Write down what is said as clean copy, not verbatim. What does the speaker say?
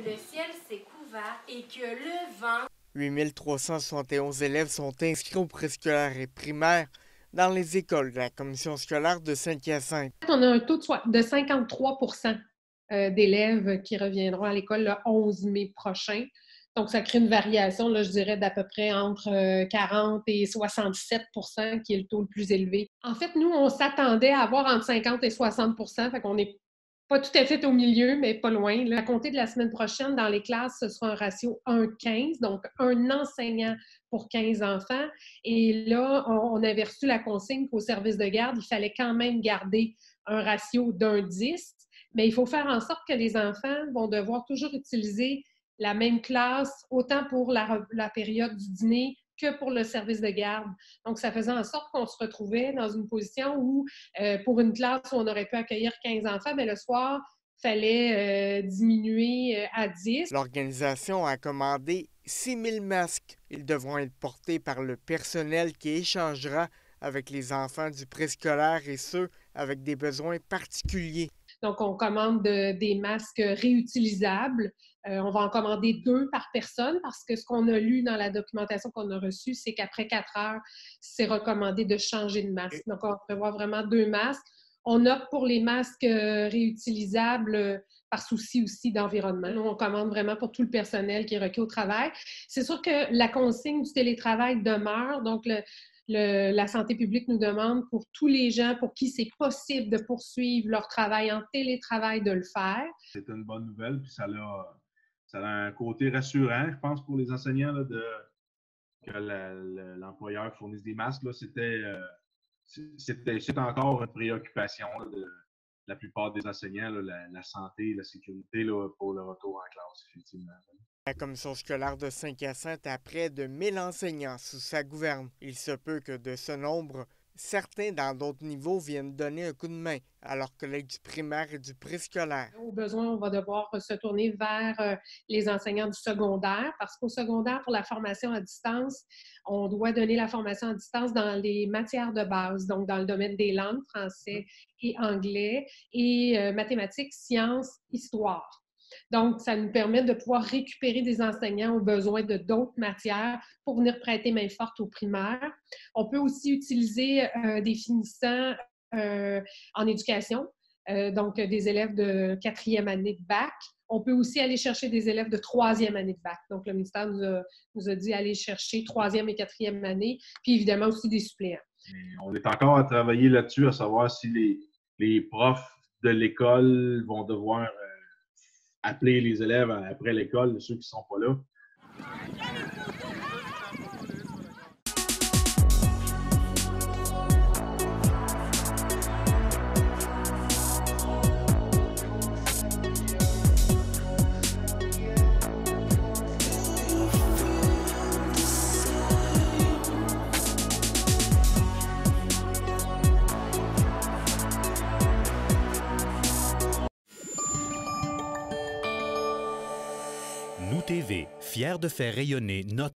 le ciel s'est couvert et que le vent... 8371 élèves sont inscrits au préscolaire et primaire dans les écoles de la commission scolaire de Saint-Hyacinthe. On a un taux de 53 d'élèves qui reviendront à l'école le 11 mai prochain. Donc, ça crée une variation, là, je dirais, d'à peu près entre 40 et 67 qui est le taux le plus élevé. En fait, nous, on s'attendait à avoir entre 50 et 60 fait qu'on n'est pas tout à fait au milieu, mais pas loin. Là, à compter de la semaine prochaine, dans les classes, ce sera un ratio 1-15, donc un enseignant pour 15 enfants. Et là, on avait reçu la consigne qu'au service de garde, il fallait quand même garder un ratio d'1-10, mais il faut faire en sorte que les enfants vont devoir toujours utiliser la même classe, autant pour la période du dîner que pour le service de garde. Donc, ça faisait en sorte qu'on se retrouvait dans une position où, pour une classe où on aurait pu accueillir 15 enfants, mais le soir, il fallait diminuer à 10. L'organisation a commandé 6 000 masques. Ils devront être portés par le personnel qui échangera avec les enfants du préscolaire et ceux avec des besoins particuliers. Donc, on commande des masques réutilisables. On va en commander 2 par personne parce que ce qu'on a lu dans la documentation qu'on a reçue, c'est qu'après 4 heures, c'est recommandé de changer de masque. Donc, on prévoit vraiment 2 masques. On opte pour les masques réutilisables par souci aussi d'environnement. Nous, on commande vraiment pour tout le personnel qui est requis au travail. C'est sûr que la consigne du télétravail demeure. Donc, la santé publique nous demande pour tous les gens pour qui c'est possible de poursuivre leur travail en télétravail de le faire. C'est une bonne nouvelle, puis ça a un côté rassurant, je pense, pour les enseignants là, que l'employeur fournisse des masques. C'est encore une préoccupation là, de la plupart des enseignants, là, la santé, la sécurité là, pour le retour en classe, effectivement. La commission scolaire de Saint-Hyacinthe a près de 1000 enseignants sous sa gouverne. Il se peut que de ce nombre, certains dans d'autres niveaux viennent donner un coup de main à leurs collègues du primaire et du préscolaire. Au besoin, on va devoir se tourner vers les enseignants du secondaire parce qu'au secondaire, pour la formation à distance, on doit donner la formation à distance dans les matières de base, donc dans le domaine des langues, français et anglais, et mathématiques, sciences, histoire. Donc, ça nous permet de pouvoir récupérer des enseignants aux besoins de d'autres matières pour venir prêter main forte aux primaires. On peut aussi utiliser des finissants en éducation, donc des élèves de 4e année de bac. On peut aussi aller chercher des élèves de 3e année de bac. Donc, le ministère nous a dit aller chercher 3e et 4e année, puis évidemment aussi des suppléants. On est encore à travailler là-dessus, à savoir si les profs de l'école vont devoir appeler les élèves après l'école, ceux qui ne sont pas là. Nous TV, fiers de faire rayonner notre